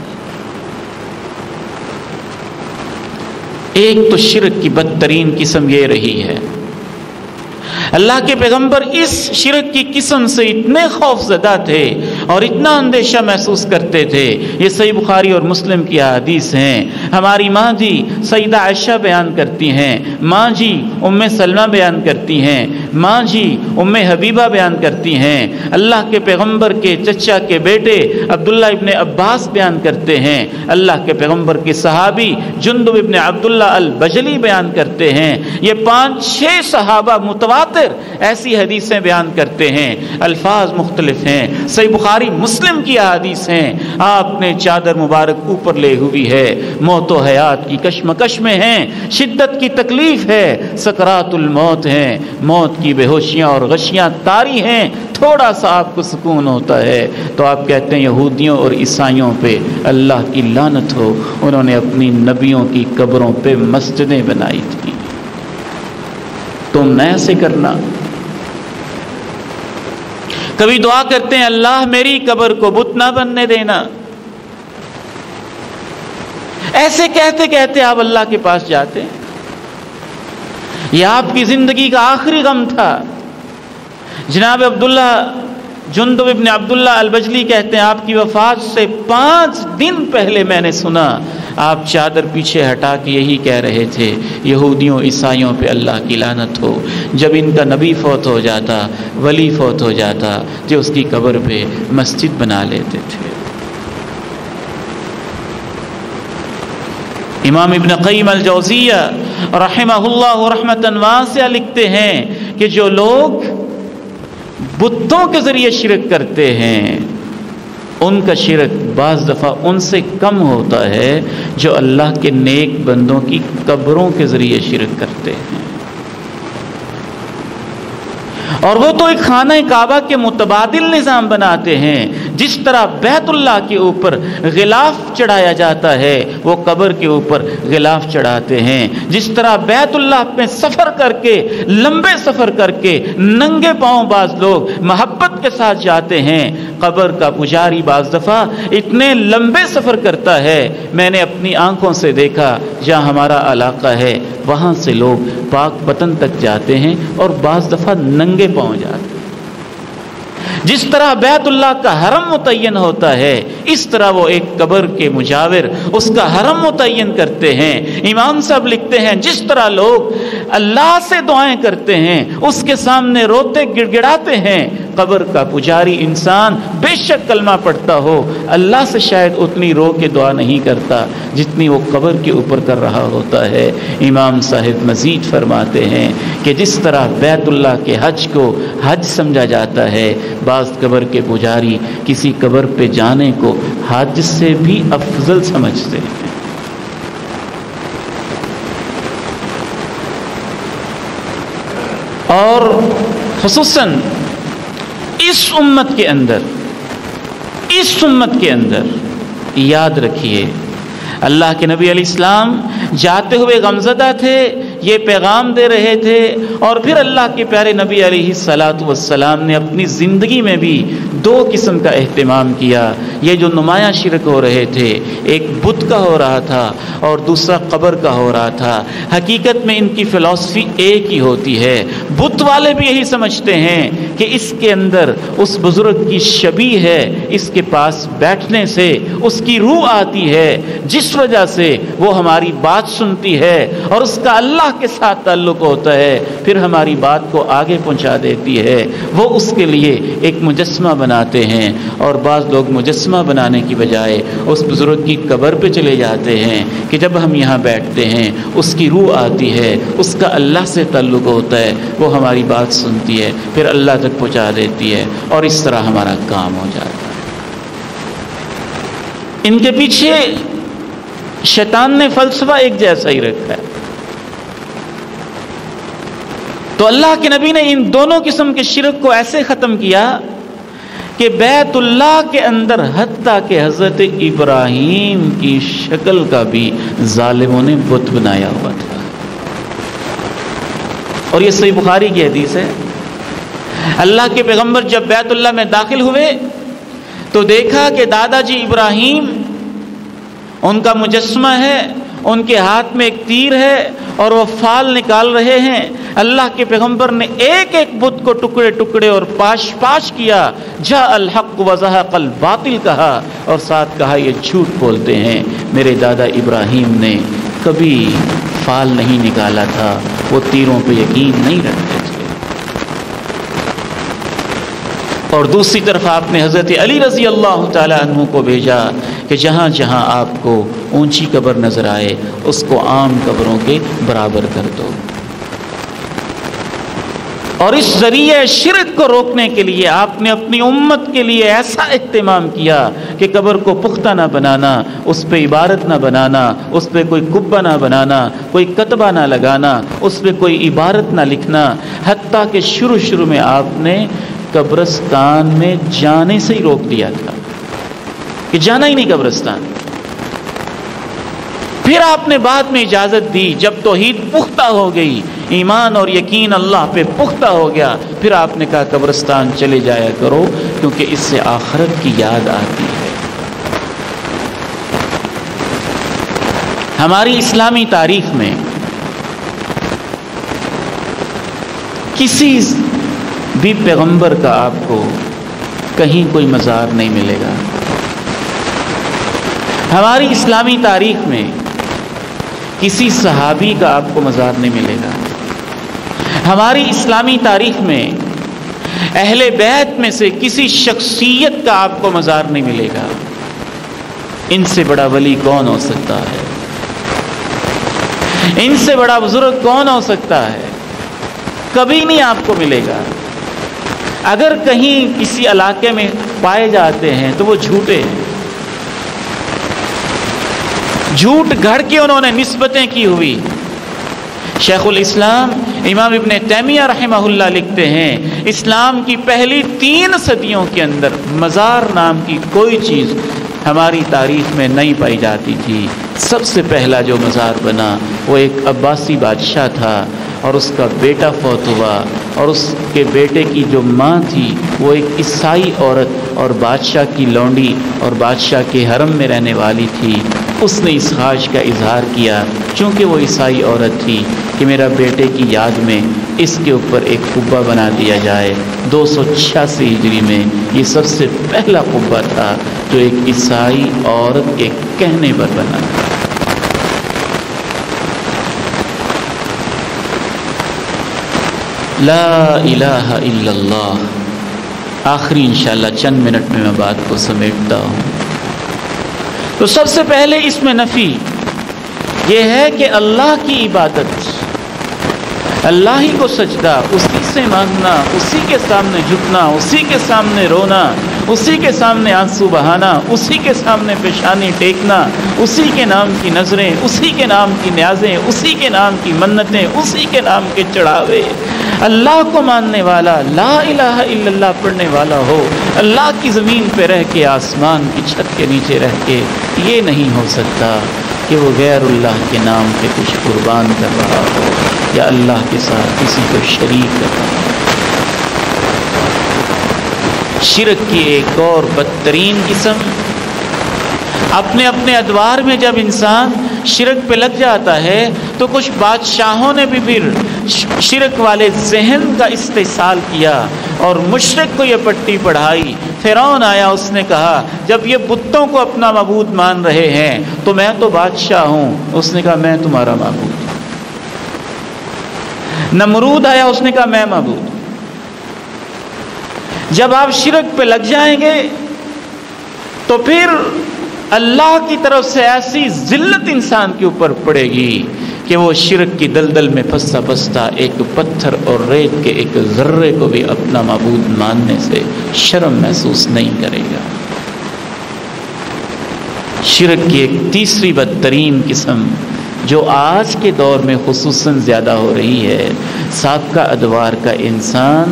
ایک تو شرک کی بدترین قسم یہ رہی ہے، اللہ کے پیغمبر اس شرک کی قسم سے اتنے خوف زدہ تھے اور اتنا اندیشہ محسوس کرتے تھے۔ یہ صحیح بخاری اور مسلم کی احادیث ہیں، ہماری ماں جی سیدہ عائشہ بیان کرتی ہیں، ماں جی ام سلمہ بیان کرتی ہیں، ماں جی ام حبیبہ بیان کرتی ہیں، اللہ کے پیغمبر کے چچا کے بیٹے عبداللہ ابن عباس بیان کرتے ہیں، اللہ کے پیغمبر کے صحابی جندب ابن عبداللہ البجلی بیان کرتے ہیں، یہ 5-6 صحابہ متواتر ایسی حدیثیں بیان کرتے ہیں، الفاظ مختلف ہیں، صحیح بخاری مسلم کی احادیث ہیں، آپ نے چادر مبارک اوپر لے ہوئی ہے، موت و حیات کی کشمکش میں ہیں، شدت کی تکلیف ہے، سکرات الموت ہیں، موت کی بے ہوشیاں اور غشیاں طاری ہیں، تھوڑا سا آپ کو سکون ہوتا ہے تو آپ کہتے ہیں یہودیوں اور عیسائیوں پہ اللہ کی لعنت ہو، انہوں نے اپنی نبیوں کی قبروں پہ مسجدیں بنائی تھیں، تم نہ ایسے کرنا۔ کبھی دعا کرتے ہیں اللہ میری قبر کو بت نہ بننے دینا، ایسے کہتے کہتے آپ اللہ کے پاس جاتے ہیں۔ یہ آپ کی زندگی کا آخری غم تھا۔ جناب عبداللہ جندب ابن عبداللہ البجلی کہتے ہیں آپ کی وفات سے 5 دن پہلے میں نے سنا آپ چادر پیچھے ہٹا کے یہی کہہ رہے تھے یہودیوں عیسائیوں پہ اللہ کی لعنت ہو۔ جب ان کا نبی فوت ہو جاتا، ولی فوت ہو جاتا، جو اس کی قبر پہ مسجد بنا لیتے تھے۔ امام ابن قیم الجوزیہ رحمہ اللہ رحمۃ واسعہ لکھتے ہیں کہ جو لوگ بتوں کے ذریعے شرک کرتے ہیں ان کا شرک بعض دفعہ ان سے کم ہوتا ہے جو اللہ کے نیک بندوں کی قبروں کے ذریعے شرک کرتے ہیں۔ اور وہ تو ایک خانہ کعبہ کے متبادل نظام بناتے ہیں. جس طرح بیت اللہ کے اوپر غلاف چڑھایا جاتا ہے وہ قبر کے اوپر غلاف چڑھاتے ہیں. جس طرح بیت اللہ میں سفر کر کے, لمبے سفر کر کے ننگے پاؤں بعض لوگ محبت کے ساتھ جاتے ہیں, قبر کا پجاری بعض دفعہ اتنے لمبے سفر کرتا ہے. میں نے اپنی آنکھوں سے دیکھا جہاں ہمارا علاقہ ہے وہاں سے لوگ پاک وطن تک جاتے ہیں اور بعض دفعہ ننگے پاؤں جاتے ہیں. جس طرح بیت اللہ کا حرم متعین ہوتا ہے اس طرح وہ ایک قبر کے مجاور اس کا حرم متعین کرتے ہیں. امام صاحب لکھتے ہیں جس طرح لوگ اللہ سے دعائیں کرتے ہیں اس کے سامنے روتے گڑ گڑاتے ہیں, قبر کا پجاری انسان بے شک کلمہ پڑھتا ہو اللہ سے شاید اتنی رو کے دعا نہیں کرتا جتنی وہ قبر کے اوپر کر رہا ہوتا ہے. امام صاحب مزید فرماتے ہیں کہ جس طرح بیت اللہ کے حج کو حج سمجھا جاتا ہے, بعض قبر کے پجاری کسی قبر پہ جانے کو حج سے بھی افضل سمجھتے ہیں. اور خصوصاً اس امت کے اندر یاد رکھیے اللہ کے نبی علیہ السلام جاتے ہوئے غمزدہ تھے, یہ پیغام دے رہے تھے, اور پھر اللہ کے پیارے نبی علیہ السلام نے اپنی زندگی میں بھی دو قسم کا اہتمام کیا. یہ جو نمایاں شرک ہو رہے تھے, ایک بت کا ہو رہا تھا اور دوسرا قبر کا ہو رہا تھا. حقیقت میں ان کی فلسفی ایک ہی ہوتی ہے. بت والے بھی یہی سمجھتے ہیں کہ اس کے اندر اس بزرگ کی شبیہ ہے, اس کے پاس بیٹھنے سے اس کی روح آتی ہے جس وجہ سے وہ ہماری بات سنتی ہے اور اس کا اللہ کے ساتھ تعلق ہوتا ہے, پھر ہماری بات کو آگے پہنچا دیتی ہے. وہ اس کے لیے ایک مجسمہ بناتے ہیں, اور بعض لوگ مجسمہ بنانے کی بجائے اس بزرگ کی قبر پہ چلے جاتے ہیں کہ جب ہم یہاں بیٹھتے ہیں اس کی روح آتی ہے, اس کا اللہ سے تعلق ہوتا ہے, وہ ہماری بات سنتی ہے, پھر اللہ تک پہنچا دیتی ہے, اور اس طرح ہمارا کام ہو جاتا ہے. ان کے پیچھے شیطان نے فلسفہ ایک جیسا ہی رکھا ہے. تو اللہ کے نبی نے ان دونوں قسم کے شرک کو ایسے ختم کیا کہ بیت اللہ کے اندر حتیٰ کہ حضرت ابراہیم کی شکل کا بھی ظالموں نے بت بنایا ہوا تھا. اور یہ صحیح بخاری کی حدیث ہے. اللہ کے پیغمبر جب بیت اللہ میں داخل ہوئے تو دیکھا کہ دادا جی ابراہیم ان کا مجسمہ ہے, ان کے ہاتھ میں ایک تیر ہے اور وہ فال نکال رہے ہیں. اللہ کے پیغمبر نے ایک ایک بت کو ٹکڑے ٹکڑے اور پاش پاش کیا, جاء الحق وزہق الباطل کہا, اور ساتھ کہا یہ جھوٹ بولتے ہیں, میرے دادا ابراہیم نے کبھی فال نہیں نکالا تھا, وہ تیروں پہ یقین نہیں رکھتے تھے. اور دوسری طرف آپ نے حضرت علی رضی اللہ تعالی عنہ کو بھیجا کہ جہاں جہاں آپ کو اونچی قبر نظر آئے اس کو عام قبروں کے برابر کر دو. اور اس ذریعے شرک کو روکنے کے لیے آپ نے اپنی امت کے لیے ایسا اہتمام کیا کہ قبر کو پختہ نہ بنانا, اس پہ عبارت نہ بنانا, اس پہ کوئی کبہ نہ بنانا, کوئی کتبہ نہ لگانا, اس پہ کوئی عبارت نہ لکھنا. حتیٰ کہ شروع میں آپ نے قبرستان میں جانے سے ہی روک دیا تھا کہ جانا ہی نہیں قبرستان. پھر آپ نے بعد میں اجازت دی جب توحید پختہ ہو گئی, ایمان اور یقین اللہ پہ پختہ ہو گیا, پھر آپ نے کہا قبرستان چلے جایا کرو کیونکہ اس سے آخرت کی یاد آتی ہے. ہماری اسلامی تاریخ میں کسی بھی پیغمبر کا آپ کو کہیں کوئی مزار نہیں ملے گا. ہماری اسلامی تاریخ میں کسی صحابی کا آپ کو مزار نہیں ملے گا. ہماری اسلامی تاریخ میں اہل بیت میں سے کسی شخصیت کا آپ کو مزار نہیں ملے گا. ان سے بڑا ولی کون ہو سکتا ہے؟ ان سے بڑا بزرگ کون ہو سکتا ہے؟ کبھی نہیں آپ کو ملے گا. اگر کہیں کسی علاقے میں پائے جاتے ہیں تو وہ جھوٹے ہیں, جھوٹ گھڑ کے انہوں نے نسبتیں کی ہوئی. شیخ الاسلام امام ابن تیمیہ رحمہ اللہ لکھتے ہیں اسلام کی پہلی 3 صدیوں کے اندر مزار نام کی کوئی چیز ہماری تاریخ میں نہیں پائی جاتی تھی۔ سب سے پہلا جو مزار بنا وہ ایک عباسی بادشاہ تھا اور اس کا بیٹا فوت ہوا، اور اس کے بیٹے کی جو ماں تھی وہ ایک عیسائی عورت اور بادشاہ کی لونڈی اور بادشاہ کے حرم میں رہنے والی تھی۔ اس نے اس خواہش کا اظہار کیا چونکہ وہ عیسائی عورت تھی کہ میرا بیٹے کی یاد میں اس کے اوپر ایک قبہ بنا دیا جائے۔ 286 ہجری میں یہ سب سے پہلا قبہ تھا جو ایک عیسائی عورت کے کہنے پر بنا۔ لا الہ الا اللہ۔ آخری انشاءاللہ چند منٹ میں بات کو سمیٹتا ہوں۔ تو سب سے پہلے اس میں نفی یہ ہے کہ اللہ کی عبادت، اللہ ہی کو سجدہ، اسی سے مانگنا، اسی کے سامنے جھکنا، اسی کے سامنے رونا، اسی کے سامنے آنسو بہانا، اسی کے سامنے پیشانی ٹیکنا، اسی کے نام کی نظریں، اسی کے نام کی نیازیں، اسی کے نام کی منتیں، اسی کے نام کے چڑھاوے۔ اللہ کو ماننے والا، لا الہ الا اللہ پڑھنے والا ہو، اللہ کی زمین پہ رہ کے، آسمان کی چھت کے نیچے رہ کے، یہ نہیں ہو سکتا کہ وہ غیر اللہ کے نام پہ کچھ قربان کر رہا ہو یا اللہ کے ساتھ کسی کو شریک کر رہا ہو۔ شرک کی ایک اور بدترین قسم، اپنے اپنے ادوار میں جب انسان شرک پہ لگ جاتا ہے تو کچھ بادشاہوں نے بھی پھر شرک والے ذہن کا استحصال کیا اور مشرک کو یہ پٹی پڑھائی۔ فرعون آیا، اس نے کہا جب یہ بتوں کو اپنا معبود مان رہے ہیں تو میں تو بادشاہ ہوں، اس نے کہا میں تمہارا معبود۔ نمرود آیا، اس نے کہا میں معبود۔ جب آپ شرک پہ لگ جائیں گے تو پھر اللہ کی طرف سے ایسی ذلت انسان کے اوپر پڑے گی کہ وہ شرک کی دلدل میں پھنسا پھنستا ایک پتھر اور ریت کے ایک ذرے کو بھی اپنا معبود ماننے سے شرم محسوس نہیں کرے گا۔ شرک کی ایک تیسری بدترین قسم جو آج کے دور میں خصوصاً زیادہ ہو رہی ہے، سابقہ ادوار کا انسان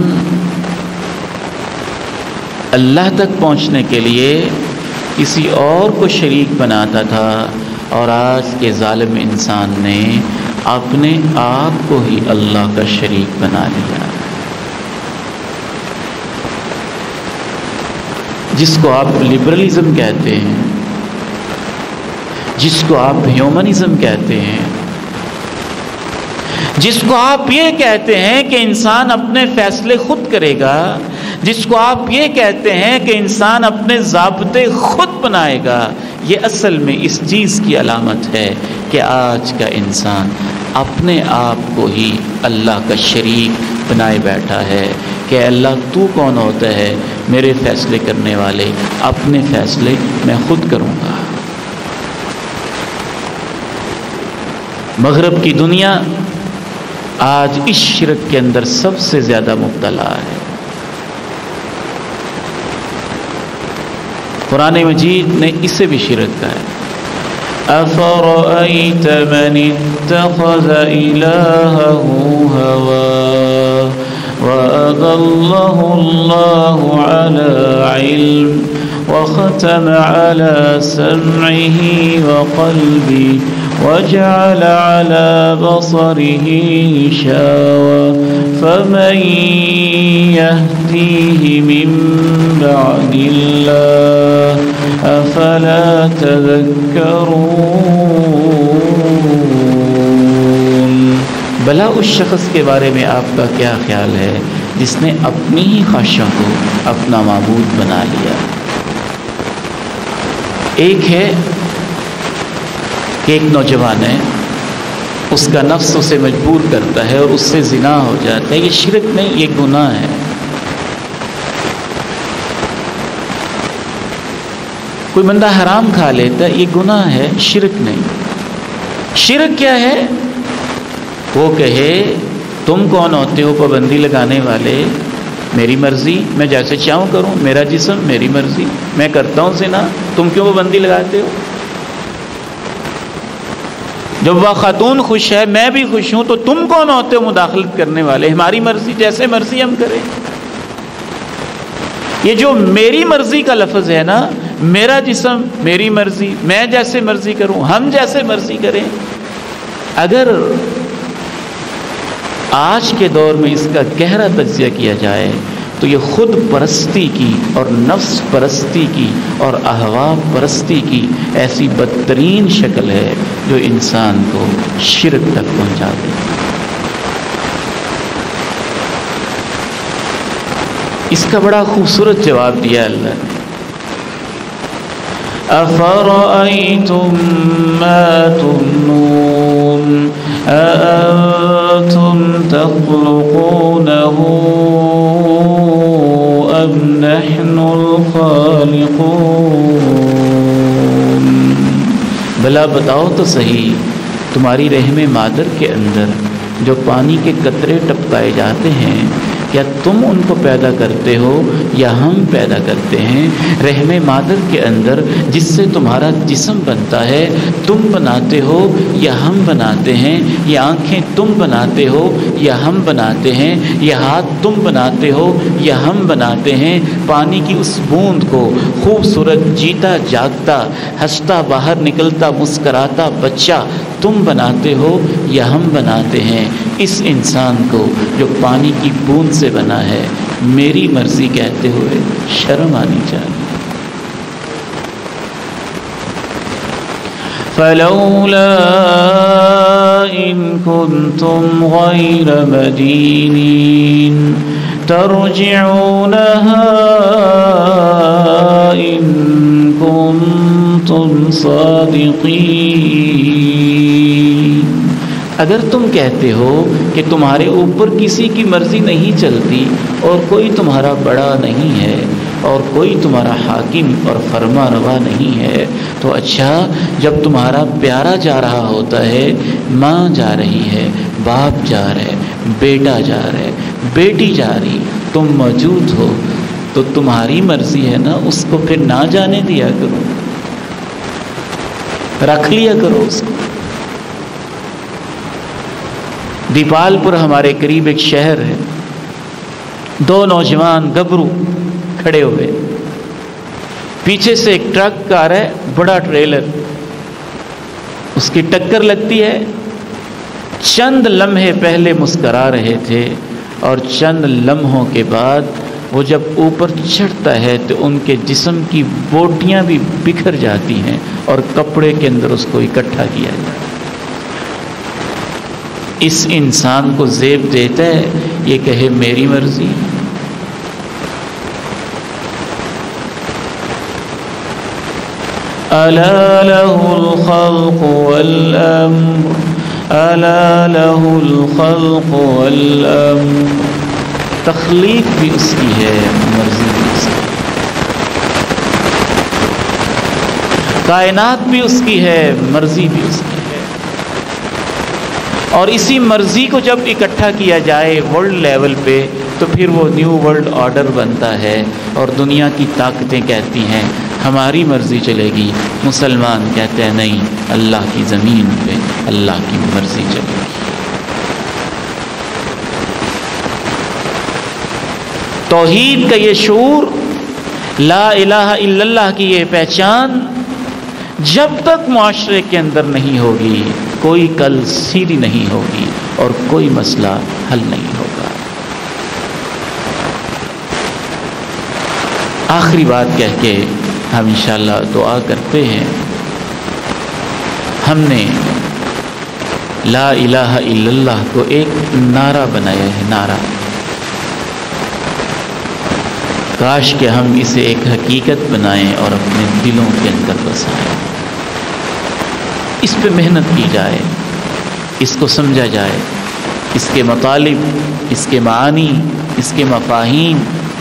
اللہ تک پہنچنے کے لیے کسی اور کو شریک بناتا تھا، اور آج کے ظالم انسان نے اپنے آپ کو ہی اللہ کا شریک بنا لیا، جس کو آپ لبرلزم کہتے ہیں، جس کو آپ ہیومنزم کہتے ہیں، جس کو آپ یہ کہتے ہیں کہ انسان اپنے فیصلے خود کرے گا، جس کو آپ یہ کہتے ہیں کہ انسان اپنے ضابطے خود بنائے گا، یہ اصل میں اس چیز کی علامت ہے کہ آج کا انسان اپنے آپ کو ہی اللہ کا شریک بنائے بیٹھا ہے کہ اللہ تو کون ہوتا ہے میرے فیصلے کرنے والے، اپنے فیصلے میں خود کروں گا۔ مغرب کی دنیا آج اس شرک کے اندر سب سے زیادہ مبتلا ہے۔ قرآن مجید نے اسے بھی شرک کہا ہے۔ أَفَرَأَيْتَ مَنِ اتَّخَذَ إِلَٰهَهُ هَوَاهُ وَأَضَلَّهُ اللَّهُ عَلَىٰ عِلْمٍ وَخَتَمَ عَلَىٰ سَمْعِهِ وَقَلْبِهِ وَجَعَلَ عَلَىٰ بَصَرِهِ غِشَاوَةً فَمَن يَهْدِيهِ مِن بَعْدِ اللَّهِ أَفَلَا تَذَكَّرُونَ۔ بھلا اس شخص کے بارے میں آپ کا کیا خیال ہے جس نے اپنی ہی خواہشوں کو اپنا معبود بنا لیا؟ ایک ہے کہ ایک نوجوان ہے، اس کا نفس اسے مجبور کرتا ہے اور اس سے زنا ہو جاتا ہے، یہ شرک نہیں، یہ گناہ ہے۔ کوئی بندہ حرام کھا لیتا ہے، یہ گناہ ہے، شرک نہیں۔ شرک کیا ہے؟ وہ کہے تم کون ہوتے ہو پابندی لگانے والے، میری مرضی، میں جیسے چاہوں کروں، میرا جسم میری مرضی، میں کرتا ہوں زنا، تم کیوں پابندی لگاتے ہو؟ جب وہ خاتون خوش ہے، میں بھی خوش ہوں، تو تم کون ہوتے ہو مداخلت کرنے والے؟ ہماری مرضی، جیسے مرضی ہم کریں۔ یہ جو میری مرضی کا لفظ ہے نا، میرا جسم میری مرضی، میں جیسے مرضی کروں، ہم جیسے مرضی کریں، اگر آج کے دور میں اس کا گہرا تجزیہ کیا جائے تو یہ خود پرستی کی اور نفس پرستی کی اور اہوا پرستی کی ایسی بدترین شکل ہے جو انسان کو شرک تک پہنچا دے۔ اس کا بڑا خوبصورت جواب دیا اللہ نے، أَفَرَأَيْتُم مَّا تُمْنُونَ أَأَنتُمْ تَخْلُقُونَهُ أَمْ نَحْنُ الْخَالِقُونَ؟ بھلا بتاؤ تو صحیح، تمہاری رحم مادر کے اندر جو پانی کے قطرے ٹپکائے جاتے ہیں، کیا تم ان کو پیدا کرتے ہو یا ہم پیدا کرتے ہیں؟ رحم مادر کے اندر جس سے تمہارا جسم بنتا ہے، تم بناتے ہو یا ہم بناتے ہیں؟ یہ آنکھیں تم بناتے ہو یا ہم بناتے ہیں؟ یہ ہاتھ تم بناتے ہو یا ہم بناتے ہیں؟ پانی کی اس بوند کو خوبصورت جیتا جاگتا ہنستا باہر نکلتا مسکراتا بچہ تم بناتے ہو یا ہم بناتے ہیں؟ اس انسان کو جو پانی کی بوند سے بنا ہے میری مرضی کہتے ہوئے شرم آنی چاہیے۔ فلولا ان کنتم غیر مدینین ترجعونها ان کنتم صادقین، اگر تم کہتے ہو کہ تمہارے اوپر کسی کی مرضی نہیں چلتی اور کوئی تمہارا بڑا نہیں ہے اور کوئی تمہارا حاکم اور فرما روا نہیں ہے، تو اچھا جب تمہارا پیارا جا رہا ہوتا ہے، ماں جا رہی ہے، باپ جا رہا ہے، بیٹا جا رہا ہے، بیٹی جا رہی، تم موجود ہو، تو تمہاری مرضی ہے نا، اس کو پھر نہ جانے دیا کرو، رکھ لیا کرو اس کو۔ دیپال پور ہمارے قریب ایک شہر ہے، دو نوجوان گبرو کھڑے ہوئے، پیچھے سے ایک ٹرک آ رہا ہے، بڑا ٹریلر، اس کی ٹکر لگتی ہے۔ چند لمحے پہلے مسکرا رہے تھے اور چند لمحوں کے بعد وہ جب اوپر چڑھتا ہے تو ان کے جسم کی بوٹیاں بھی بکھر جاتی ہیں اور کپڑے کے اندر اس کو اکٹھا کیا جاتا ہے۔ اس انسان کو زیب دیتا ہے یہ کہے میری مرضی۔ الا له الخلق والامر الا له الخلق والامر، تخلیق بھی اس کی ہے، مرضی بھی اس کی، کائنات بھی اس کی ہے، مرضی بھی اس کی ہے، اور اسی مرضی کو جب اکٹھا کیا جائے ورلڈ لیول پہ تو پھر وہ نیو ورلڈ آرڈر بنتا ہے اور دنیا کی طاقتیں کہتی ہیں ہماری مرضی چلے گی، مسلمان کہتے ہیں نہیں، اللہ کی زمین پہ اللہ کی مرضی چلے گی۔ توحید کا یہ شعور، لا الہ الا اللہ کی یہ پہچان جب تک معاشرے کے اندر نہیں ہوگی، کوئی کل سیدھی نہیں ہوگی اور کوئی مسئلہ حل نہیں ہوگا۔ آخری بات کہہ کے ہم انشاءاللہ دعا کرتے ہیں، ہم نے لا الہ الا اللہ کو ایک نعرہ بنایا ہے، نعرہ، کاش کہ ہم اسے ایک حقیقت بنائیں اور اپنے دلوں کے اندر بسائیں، اس پہ محنت کی جائے، اس کو سمجھا جائے، اس کے مطالب، اس کے معانی، اس کے مفاہیم،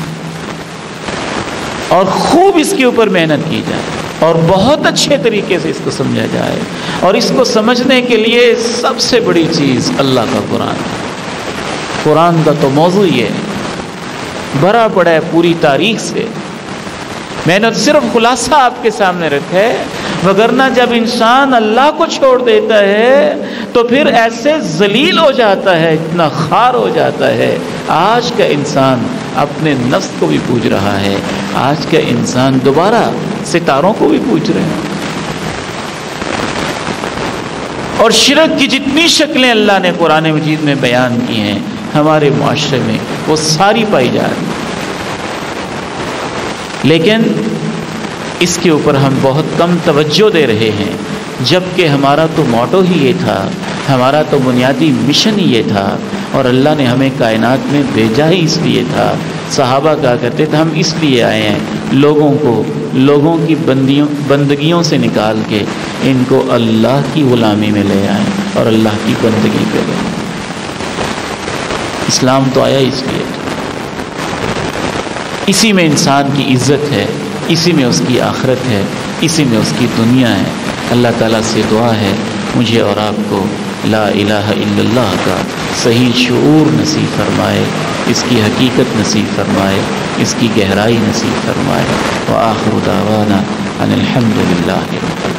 اور خوب اس کے اوپر محنت کی جائے اور بہت اچھے طریقے سے اس کو سمجھا جائے۔ اور اس کو سمجھنے کے لیے سب سے بڑی چیز اللہ کا قرآن ہے۔ قرآن کا تو موضوع یہ ہے، بھرا پڑا ہے پوری تاریخ سے، میں نے صرف خلاصہ آپ کے سامنے رکھا ہے، وگرنہ جب انسان اللہ کو چھوڑ دیتا ہے تو پھر ایسے ذلیل ہو جاتا ہے، اتنا خوار ہو جاتا ہے۔ آج کا انسان اپنے نفس کو بھی پوج رہا ہے، آج کا انسان دوبارہ ستاروں کو بھی پوج رہے ہیں، اور شرک کی جتنی شکلیں اللہ نے قرآن مجید میں بیان کی ہیں ہمارے معاشرے میں وہ ساری پائی جا رہی ہیں، لیکن اس کے اوپر ہم بہت کم توجہ دے رہے ہیں، جبکہ ہمارا تو موٹو ہی یہ تھا، ہمارا تو بنیادی مشن ہی یہ تھا، اور اللہ نے ہمیں کائنات میں بھیجا ہی اس لیے تھا۔ صحابہ کہا کرتے تھے ہم اس لیے آئے ہیں لوگوں کی بندگیوں سے نکال کے ان کو اللہ کی غلامی میں لے آئیں اور اللہ کی بندگی پہ لے آئیں۔ اسلام تو آیا اس لیے تھا، اسی میں انسان کی عزت ہے، اسی میں اس کی آخرت ہے، اسی میں اس کی دنیا ہے۔ اللہ تعالیٰ سے دعا ہے مجھے اور آپ کو لا الہ الا اللہ کا صحیح شعور نصیب فرمائے، اس کی حقیقت نصیب فرمائے، اس کی گہرائی نصیب فرمائے۔ وآخر دعوانا ان الحمد للہ۔